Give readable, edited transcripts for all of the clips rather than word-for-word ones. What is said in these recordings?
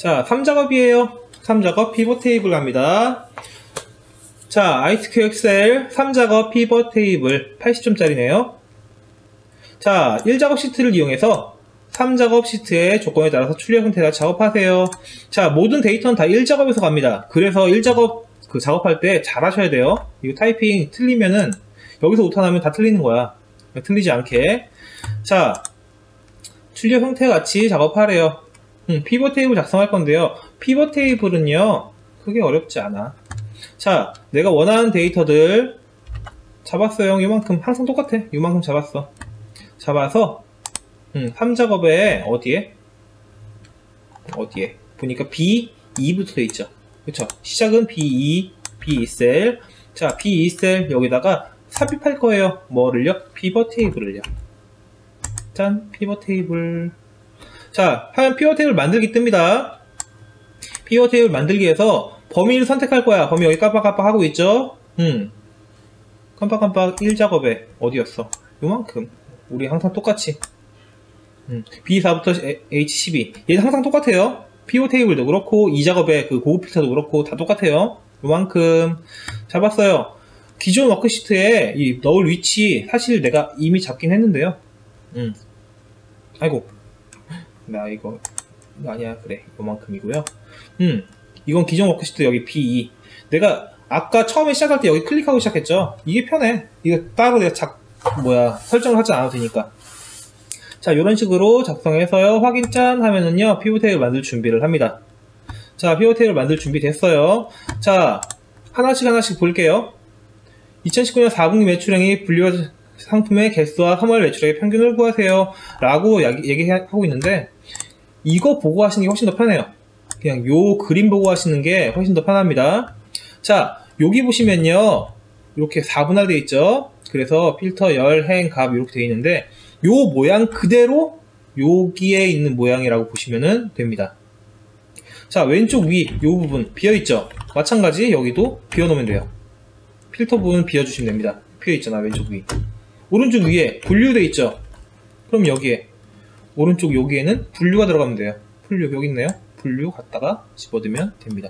자, 3작업이에요. 3작업 피벗 테이블 합니다. 자, ISQ 엑셀 3작업 피벗 테이블 80점짜리네요. 자, 1작업 시트를 이용해서 3작업 시트의 조건에 따라서 출력 형태를 작업하세요. 자, 모든 데이터는 다 1작업에서 갑니다. 그래서 1작업 작업할 때 잘 하셔야 돼요. 이거 타이핑 틀리면은 여기서 오타나면 다 틀리는 거야. 틀리지 않게. 자, 출력 형태 같이 작업하래요. 피벗 테이블 작성할 건데요. 피벗 테이블은요, 크게 어렵지 않아. 자, 내가 원하는 데이터들 잡았어요. 이만큼 항상 똑같아. 이만큼 잡았어. 잡아서 3작업에 어디에 보니까 B2부터 돼 있죠. 그쵸? 시작은 B2 셀. 자, B2 셀 여기다가 삽입할 거예요. 뭐를요? 피벗 테이블을요. 짠, 피벗 테이블. 자, 하면 피벗 테이블 만들기 뜹니다. 피벗 테이블 만들기 위해서 범위를 선택할 거야. 범위 여기 깜빡깜빡 하고 있죠? 깜빡깜빡 1작업에 어디였어? 요만큼. 우리 항상 똑같이. B4부터 H12. 얘는 항상 똑같아요. 피벗 테이블도 그렇고, 2작업에 그 고급 필터도 그렇고, 다 똑같아요. 요만큼. 잡았어요. 기존 워크시트에 이 넣을 위치, 사실 내가 이미 잡긴 했는데요. 아이고. 나 이거 아니야. 그래. 요만큼이고요. 이건 기존 워크시트 여기 B2. 내가 아까 처음에 시작할 때 여기 클릭하고 시작했죠. 이게 편해. 이거 따로 내가 설정을 하지 않아도 되니까. 자, 이런 식으로 작성해서요. 확인 짠 하면은요, 피벗 테이블 만들 준비를 합니다. 자, 피벗 테이블 만들 준비 됐어요. 자, 하나씩 볼게요. 2019년 4분기 매출액이 분류 상품의 개수와 3월 매출액의 평균을 구하세요. 라고 얘기하고 있는데, 이거 보고 하시는 게 훨씬 더 편해요. 그냥 요 그림 보고 하시는 게 훨씬 더 편합니다. 자, 여기 보시면요, 이렇게 4분할 되어 있죠. 그래서 필터, 열, 행, 값 이렇게 되어 있는데, 요 모양 그대로 여기에 있는 모양이라고 보시면 됩니다. 자, 왼쪽 위 요 부분 비어있죠. 마찬가지 여기도 비워놓으면 돼요. 필터 부분 비워주시면 됩니다. 비어있잖아, 왼쪽 위. 오른쪽 위에 분류되어 있죠. 그럼 여기에 오른쪽 여기에는 분류가 들어가면 돼요. 분류 여기 있네요. 분류 갖다가 집어넣으면 됩니다.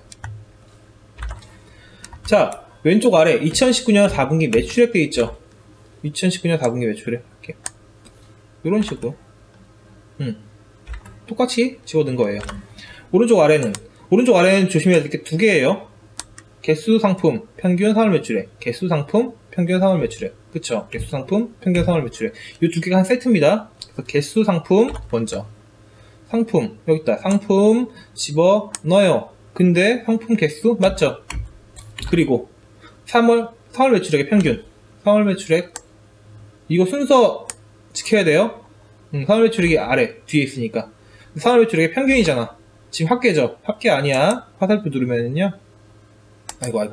자, 왼쪽 아래 2019년 4분기 매출액 되어 있죠. 2019년 4분기 매출액 이렇게 이런 식으로 똑같이 집어넣은 거예요. 오른쪽 아래는 조심해야 될 게 두 개예요. 개수 상품 평균 3월 매출액, 개수 상품 평균 3월 매출액. 그쵸? 개수 상품 평균 3월 매출액. 이 두 개가 한 세트입니다. 그래서 개수 상품 먼저. 상품 여기 있다. 상품 집어넣어요. 근데 상품 개수 맞죠? 그리고 3월 매출액의 평균. 3월 매출액 이거 순서 지켜야 돼요. 3월 매출액이 아래 뒤에 있으니까 3월 매출액의 평균이잖아. 지금 합계죠? 합계 아니야. 화살표 누르면은요. 아이고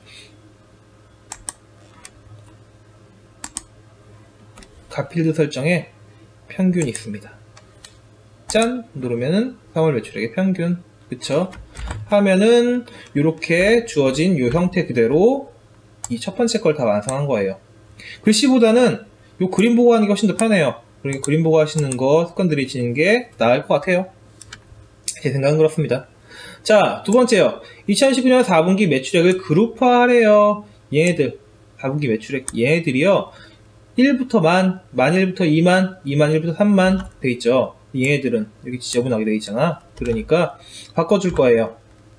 값필드 설정에 평균이 있습니다. 짠! 누르면은 3월 매출액의 평균. 그쵸? 하면은 요렇게 주어진 요 형태 그대로 이 첫 번째 걸 다 완성한 거예요. 글씨보다는 요 그림 보고 하는 게 훨씬 더 편해요. 그러니까 그림 보고 하시는 거 습관 들이시는 게 나을 것 같아요. 제 생각은 그렇습니다. 자, 두 번째요. 2019년 4분기 매출액을 그룹화하래요. 얘네들 4분기 매출액 얘네들이요. 1부터 만 1부터 2만 1부터 3만 돼 있죠. 얘네들은 여기 지저분하게 돼 있잖아. 그러니까 바꿔줄 거예요.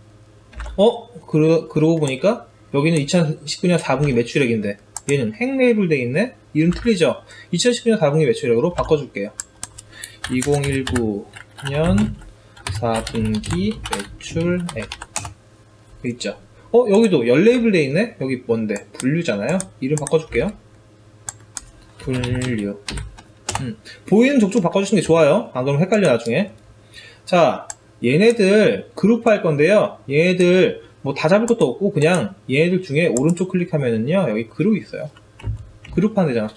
그러고 보니까 여기는 2019년 4분기 매출액인데 얘는 행 레이블 돼 있네? 이름 틀리죠? 2019년 4분기 매출액으로 바꿔줄게요. 2019년 4분기 매출액 돼 있죠? 여기도 열 레이블 돼 있네? 여기 뭔데? 분류잖아요? 이름 바꿔줄게요. 분류. 보이는 족족 바꿔주시는 게 좋아요. 안 그러면 헷갈려 나중에. 자, 얘네들 그룹화 할 건데요. 얘네들 뭐 다 잡을 것도 없고 그냥 얘네들 중에 오른쪽 클릭하면은요, 여기 그룹 있어요. 그룹 하는 데잖아.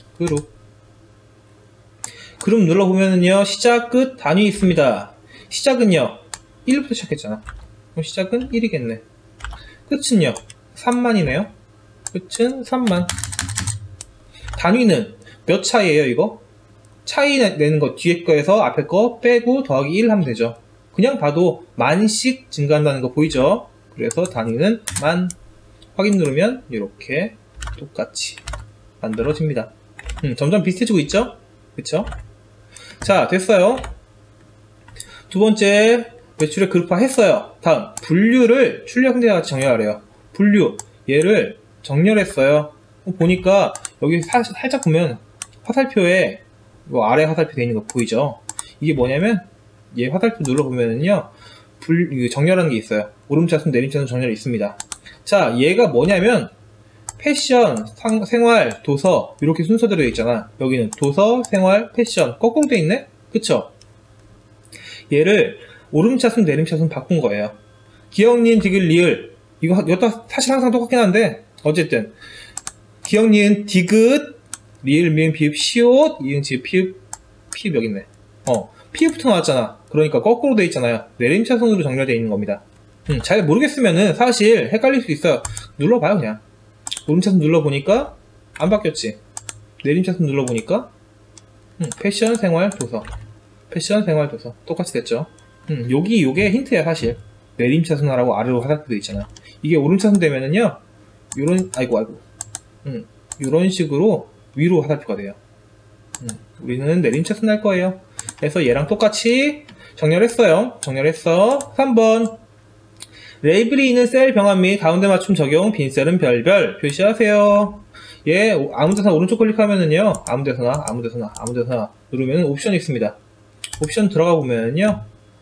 그룹 눌러보면은요, 시작, 끝, 단위 있습니다. 시작은요 1부터 시작했잖아. 그럼 시작은 1이겠네. 끝은요 3만이네요. 끝은 3만. 단위는 몇 차이에요 이거? 차이 내는 거 뒤에 거에서 앞에 거 빼고 더하기 1 하면 되죠. 그냥 봐도 만씩 증가한다는 거 보이죠? 그래서 단위는 만. 확인 누르면 이렇게 똑같이 만들어집니다. 점점 비슷해지고 있죠? 그쵸? 자, 됐어요. 두 번째, 매출액 그룹화 했어요. 다음, 분류를 출력 형태와 같이 정렬하래요. 분류, 얘를 정렬했어요. 보니까 여기 살짝 보면 화살표에 아래 화살표 되어 있는 거 보이죠? 이게 뭐냐면 얘 화살표 눌러보면은요 정렬하는 게 있어요. 오름차순 내림차순 정렬이 있습니다. 자, 얘가 뭐냐면 패션, 생활, 도서 이렇게 순서대로 되어 있잖아. 여기는 도서, 생활, 패션 거꾸로 되어 있네? 그쵸? 얘를 오름차순 내림차순 바꾼 거예요. 기억, 니은, 디귿, 리을 이것도 사실 항상 똑같긴 한데 어쨌든 기억, 니은, 디귿, 리을, 미음, 비읍, 시옷, 이응, 지읒, 피읍 여기 있네. 피읍부터 나왔잖아. 그러니까 거꾸로 되어 있잖아요. 내림차순으로 정렬되어 있는 겁니다. 잘 모르겠으면은 사실 헷갈릴 수 있어요. 눌러봐요 그냥. 오름차순 눌러보니까 안 바뀌었지. 내림차순 눌러보니까 패션, 생활, 도서 패션, 생활, 도서 똑같이 됐죠. 요게 힌트야 사실. 내림차순 하라고 아래로 화살표 되어 있잖아. 이게 오름차순 되면은요 요런 요런 식으로 위로 화살표가 돼요. 우리는 내림차순 할 거예요. 그래서 얘랑 똑같이 정렬했어요. 정렬했어. 3번 레이블이 있는 셀 병합 및 가운데 맞춤 적용 빈셀은 별별 표시하세요. 얘 아무데서나 오른쪽 클릭하면은요 아무데서나 누르면 옵션이 있습니다. 옵션 들어가 보면은요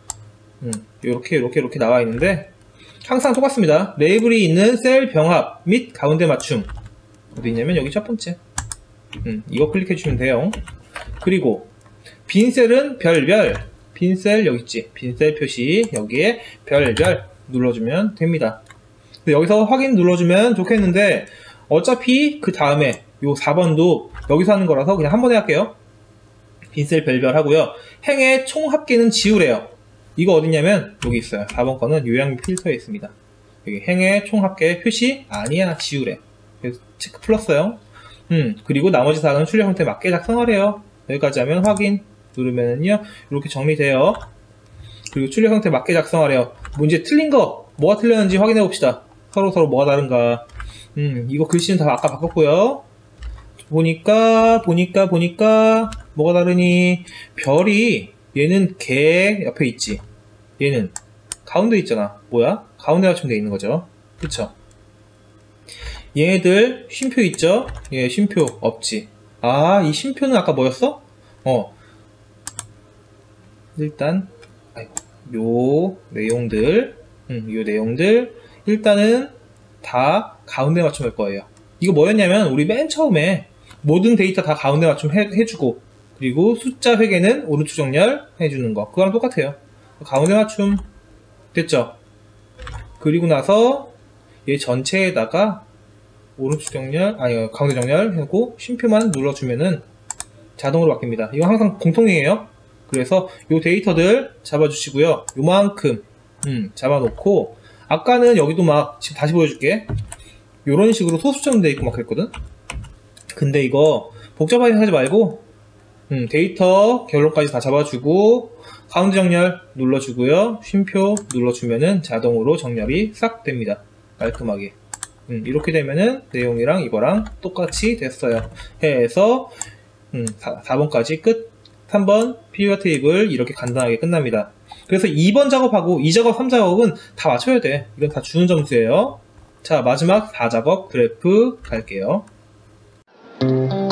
이렇게 나와 있는데 항상 똑같습니다. 레이블이 있는 셀 병합 및 가운데 맞춤 어디 있냐면 여기 첫 번째 이거 클릭해 주시면 돼요. 그리고 빈셀은 별별 빈셀 여기 있지. 빈셀 표시 여기에 별별 눌러주면 됩니다. 여기서 확인 눌러주면 좋겠는데 어차피 그 다음에 요 4번도 여기서 하는 거라서 그냥 한 번에 할게요. 빈셀 별별 하고요. 행의 총 합계는 지우래요. 이거 어딨냐면 여기 있어요. 4번 거는 요약 필터에 있습니다. 여기 행의 총 합계 표시 아니야 지우래. 그래서 체크 풀었어요. 그리고 나머지 사항은 출력 형태에 맞게 작성하래요. 여기까지 하면 확인 누르면은요 이렇게 정리돼요. 그리고 출력 형태 맞게 작성하래요. 문제 틀린 거 뭐가 틀렸는지 확인해 봅시다. 서로 뭐가 다른가. 이거 글씨는 다 아까 바꿨고요. 보니까 뭐가 다르니 별이 얘는 개 옆에 있지. 얘는 가운데 있잖아. 뭐야? 가운데 맞춤 돼 있는 거죠. 그쵸? 얘네들 쉼표 있죠? 예, 쉼표 없지. 아, 이 쉼표는 아까 뭐였어? 일단 요 내용들 일단은 다 가운데 맞춤 할 거예요. 이거 뭐였냐면 우리 맨 처음에 모든 데이터 다 가운데 맞춤 해주고 그리고 숫자 회계는 오른쪽 정렬 해주는 거 그거랑 똑같아요. 가운데 맞춤 됐죠? 그리고 나서 얘 전체에다가 오른쪽 정렬 가운데 정렬 하고 쉼표만 눌러주면은 자동으로 바뀝니다. 이거 항상 공통이에요. 그래서 요 데이터들 잡아주시고요. 요만큼 잡아놓고 아까는 여기도 막 지금 다시 보여줄게. 요런 식으로 소수점 돼 있고 막 그랬거든. 근데 이거 복잡하게 하지 말고 데이터 결론까지 다 잡아주고 가운데 정렬 눌러주고요. 쉼표 눌러주면은 자동으로 정렬이 싹 됩니다. 깔끔하게. 이렇게 되면은 내용이랑 이거랑 똑같이 됐어요. 해서 4번까지 끝. 3번 피규어 테이블 이렇게 간단하게 끝납니다. 그래서 2번 작업하고 2작업, 3작업은 다 맞춰야 돼. 이건 다 주는 점수예요. 자, 마지막 4작업 그래프 갈게요.